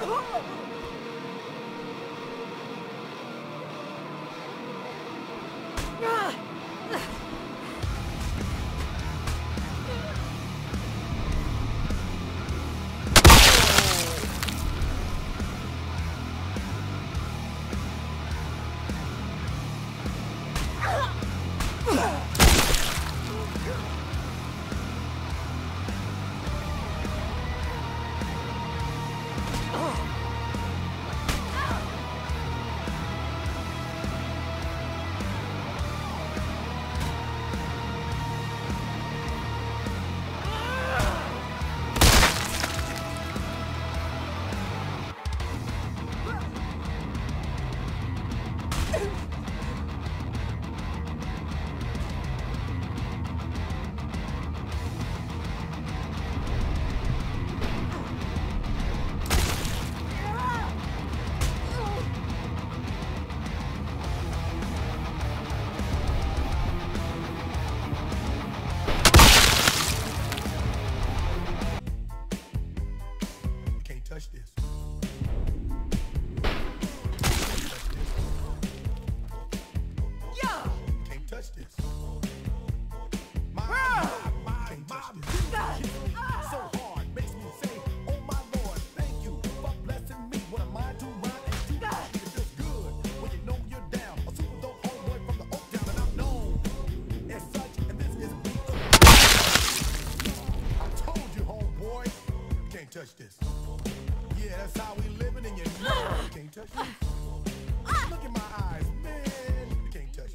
touch this. Yeah, that's how we living, and you know you can't touch this. Look in my eyes, man. You can't touch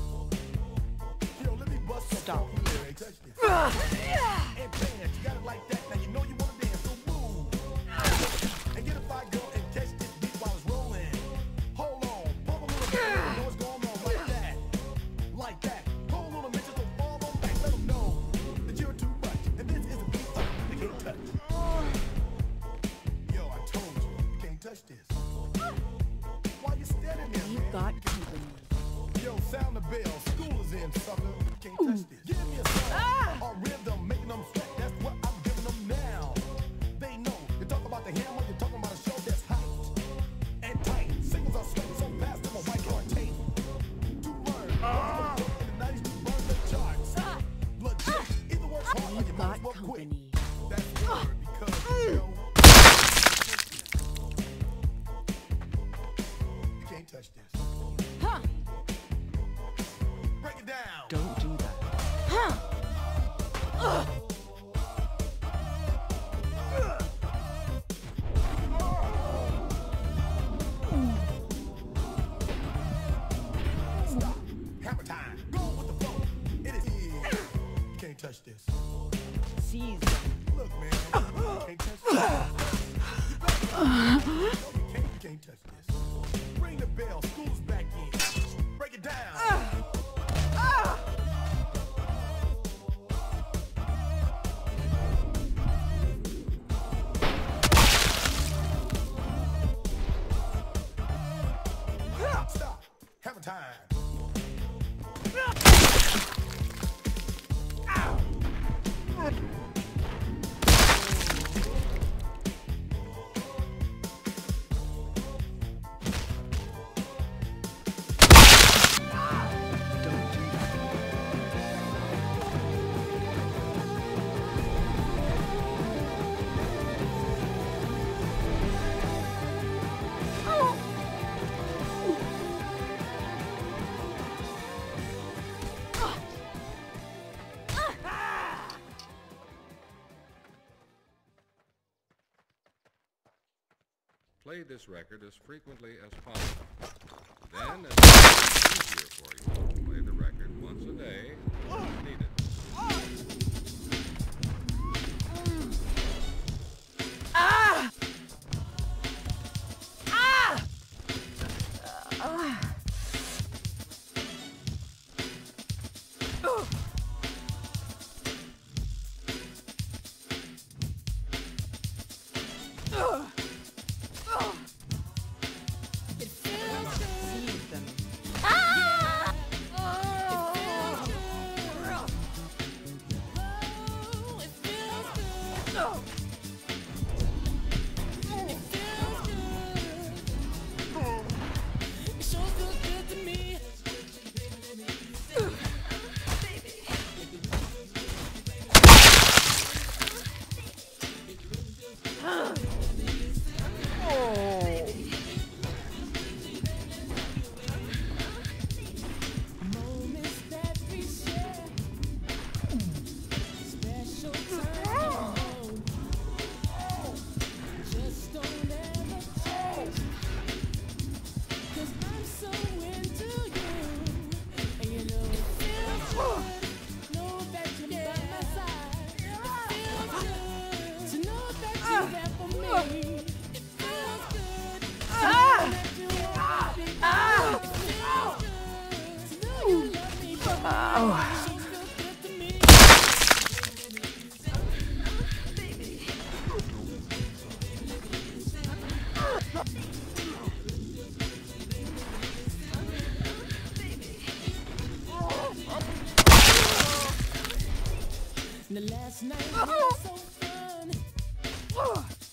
this. Yo, let me bust Stop. You can't touch this. And dance, you got it like that. Now you know you wanna dance, so move. And get a fire girl and catch this beat while it's rolling. Hold on, pump a little bit. You know what's going on, like that, like that. Hold on a minute, so fall on back. Let them know that you're too much, and this is a beat you can't touch. Yo, I told you, you can't touch this. Why you standing there, We've man? got company. Yo, sound the bell. School is in, sucker. You can't touch this. Give me a song or rhythm, making them sweat. That's what I'm giving them now. They know. You talk about the hammer, you're talking about a show that's hyped and tight. Singles are sweating so fast, I'm a white hard tape. To learn. In the 90s, to burn the charts. Blood checks. Either work hard or you We've might as got well quit. company. That's word because, you know, you can't touch this. Huh. Break it down. Don't do that. Stop. Hammer time. Go with the flow. It is. You can't touch this. Seize them. Look, man. You can't touch this. You can't touch this. Ring the bell. School's back in. Break it down. Stop. Hammer time. Don't do that. Play this record as frequently as possible. Then, as it is easier for you to play the record once a day if needed. Seize them. The last night was so fun.